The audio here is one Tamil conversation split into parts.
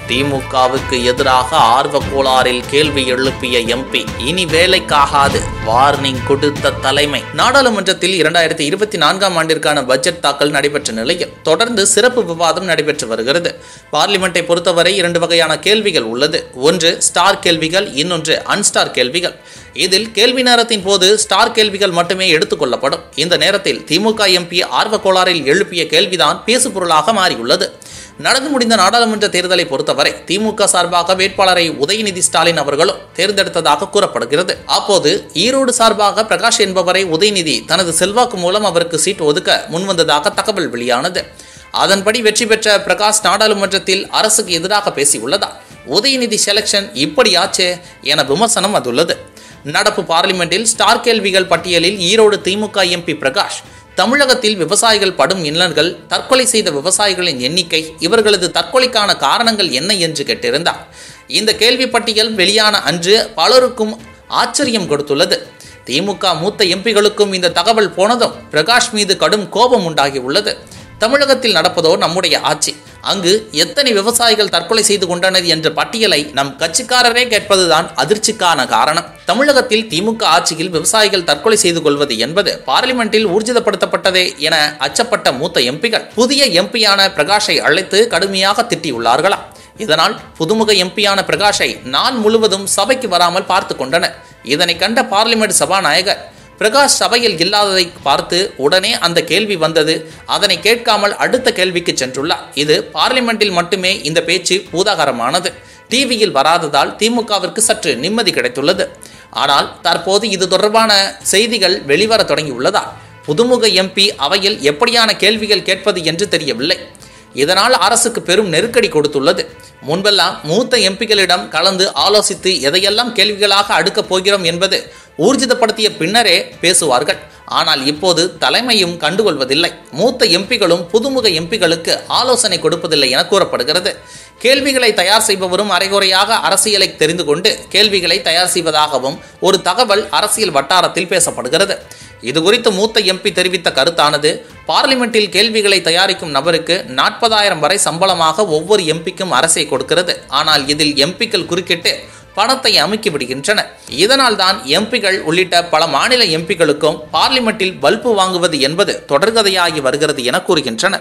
திமுகவுக்கு எதிராக ஆர்வ கோளாறில் கேள்வி எழுப்பிய எம்பி இனி வேலைக்காகாது வார்னிங் கொடுத்த தலைமை. நாடாளுமன்றத்தில் 2024ஆம் ஆண்டிற்கான பட்ஜெட் தாக்கல் நடைபெற்ற நிலையில் தொடர்ந்து சிறப்பு விவாதம் நடைபெற்று வருகிறது. பார்லிமெண்டை பொறுத்தவரை 2 வகையான கேள்விகள் உள்ளது. ஒன்று ஸ்டார் கேள்விகள், இன்னொன்று அன்ஸ்டார் கேள்விகள். இதில் கேள்வி நேரத்தின் போது ஸ்டார் கேள்விகள் மட்டுமே எடுத்துக் கொள்ளப்படும். இந்த நேரத்தில் திமுக எம்பி ஆர்வ கோளாறில் எழுப்பிய கேள்விதான் பேசுபொருளாக மாறியுள்ளது. நடந்து முடிந்த நாடாளுமன்ற தேர்தலை பொறுத்தவரை திமுக சார்பாக வேட்பாளரை உதயநிதி ஸ்டாலின் அவர்களும் தேர்ந்தெடுத்ததாக கூறப்படுகிறது. அப்போது ஈரோடு சார்பாக பிரகாஷ் என்பவரை உதயநிதி தனது செல்வாக்கு மூலம் அவருக்கு சீட் ஒதுக்க முன்வந்ததாக தகவல் வெளியானது. அதன்படி வெற்றி பெற்ற பிரகாஷ் நாடாளுமன்றத்தில் அரசுக்கு எதிராக பேசியுள்ளதால் உதயநிதி செலக்ஷன் இப்படியாச்சே என விமர்சனம் வந்துள்ளது. நடப்பு பார்லிமெண்டில் ஸ்டார் கேள்விகள் பட்டியலில் ஈரோடு திமுக எம்பி பிரகாஷ் தமிழகத்தில் விவசாயிகள் படும் இன்னல்கள், தற்கொலை செய்த விவசாயிகளின் எண்ணிக்கை, இவர்களது தற்கொலைக்கான காரணங்கள் என்ன என்று கேட்டிருந்தார். இந்த கேள்வி பட்டியல் வெளியான அன்று பலருக்கும் ஆச்சரியம் கொடுத்துள்ளது. திமுக மூத்த எம்பிகளுக்கும் இந்த தகவல் போனதும் பிரகாஷ் மீது கடும் கோபம் உண்டாகியுள்ளது. தமிழகத்தில் நடப்பதோ நம்முடைய ஆட்சி, அங்கு எத்தனை விவசாயிகள் தற்கொலை செய்து கொண்டனர் என்ற பட்டியலை நம் கட்சிக்காரரே கேட்பதுதான் அதிர்ச்சிக்கான காரணம். தமிழகத்தில் திமுக ஆட்சியில் விவசாயிகள் தற்கொலை செய்து கொள்வது என்பது பார்லிமெண்டில் ஊர்ஜிதப்படுத்தப்பட்டதே என அச்சப்பட்ட மூத்த எம்பிகள் புதிய எம்பியான பிரகாஷை அழைத்து கடுமையாக திட்டியுள்ளார்களாம். இதனால் புதுமுக எம்பியான பிரகாஷை நாள் முழுவதும் சபைக்கு வராமல் பார்த்து கொண்டனர். இதனை கண்ட பார்லிமெண்ட் சபாநாயகர் பிரகாஷ் சபையில் இல்லாததை பார்த்து உடனே அந்த கேள்வி வந்தது. அதனை கேட்காமல் அடுத்த கேள்விக்கு சென்றுள்ளார். இது பார்லிமெண்டில் மட்டுமே இந்த பேச்சு பூதாகரமானது. டிவியில் வராததால் திமுகவிற்கு சற்று நிம்மதி கிடைத்துள்ளது. ஆனால் தற்போது இது தொடர்பான செய்திகள் வெளிவர தொடங்கியுள்ளதால் புதுமுக எம்பி அவையில் எப்படியான கேள்விகள் கேட்பது என்று தெரியவில்லை. இதனால் அரசுக்கு பெரும் நெருக்கடி கொடுத்துள்ளது. முன்பெல்லாம் மூத்த எம்பிகளிடம் கலந்து ஆலோசித்து எதையெல்லாம் கேள்விகளாக அடுக்கப் போகிறோம் என்பது ஊர்ஜிதப்படுத்திய பின்னரே பேசுவார்கள். ஆனால் இப்போது தலைமையும் கண்டுகொள்வதில்லை. மூத்த எம்பிகளும் புதுமுக எம்பிகளுக்கு ஆலோசனை கொடுப்பதில்லை என கூறப்படுகிறது. கேள்விகளை தயார் செய்பவரும் அரைகுறையாக அரசியலை தெரிந்து கொண்டு கேள்விகளை தயார் செய்வதாகவும் ஒரு தகவல் அரசியல் வட்டாரத்தில் பேசப்படுகிறது. இதுகுறித்து மூத்த எம்பி தெரிவித்த கருத்தானது, பார்லிமெண்டில் கேள்விகளை தயாரிக்கும் நபருக்கு 40,000 வரை சம்பளமாக ஒவ்வொரு எம்பிக்கும் அரசை கொடுக்கிறது. ஆனால் இதில் எம்பிக்கள் குறுக்கிட்டு பணத்தை அமுக்கி விடுகின்றனர். இதனால் தான் எம்பிகள் உள்ளிட்ட பல மாநில எம்பிகளுக்கும் பார்லிமெண்டில் பல்பு வாங்குவது என்பது தொடர்கதையாகி வருகிறது என கூறுகின்றனர்.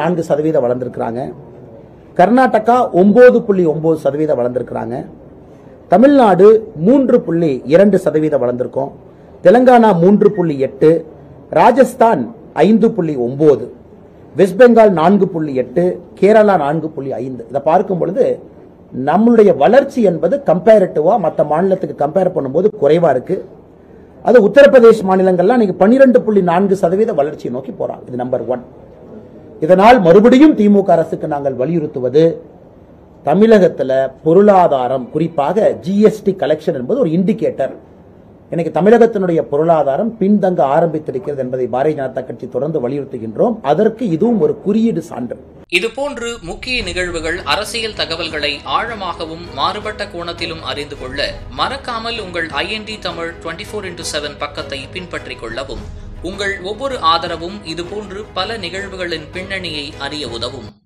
4% வளர்ந்திருக்கிறாங்க. கர்நாடகா 9.9% வளர்ந்திருக்கிறாங்க. தமிழ்நாடு 3.2% வளர்ந்திருக்கும். தெலங்கானா 3.8, ராஜஸ்தான் 5.9, வெஸ்ட் பெங்கால் 4.8, கேரளா 4.5. இதை பார்க்கும் பொழுது நம்மளுடைய வளர்ச்சி என்பது கம்பேரிட்டிவா மற்ற மாநிலத்துக்கு கம்பேர் பண்ணும்போது குறைவா இருக்கு. அது உத்தரப்பிரதேஷ் மாநிலங்கள்லாம் நீங்க 12.4% வளர்ச்சியை நோக்கி போறாங்க. இது நம்பர் 1. இதனால் மறுபடியும் திமுக அரசுக்கு நாங்கள் வலியுறுத்துவது, தமிழகத்தில் பொருளாதாரம், குறிப்பாக ஜிஎஸ்டி கலெக்ஷன் என்பது ஒரு இண்டிகேட்டர். இன்னைக்கு தமிழகத்தினுடைய பொருளாதாரம் பின்தங்க ஆரம்பித்திருக்கிறது என்பதை பாரதிய ஜனதா கட்சி தொடர்ந்து வலியுறுத்துகின்றோம். அதற்கு இதுவும் ஒரு குறியீடு சான்று. இதுபோன்று முக்கிய நிகழ்வுகள், அரசியல் தகவல்களை ஆழமாகவும் மாறுபட்ட கோணத்திலும் அறிந்து கொள்ள மறக்காமல் உங்கள் IND தமிழ் 24/7 பக்கத்தை பின்பற்றிக் கொள்ளவும். உங்கள் ஒவ்வொரு ஆதரவும் இதுபோன்று பல நிகழ்வுகளின் பின்னணியை அறிய உதவும்.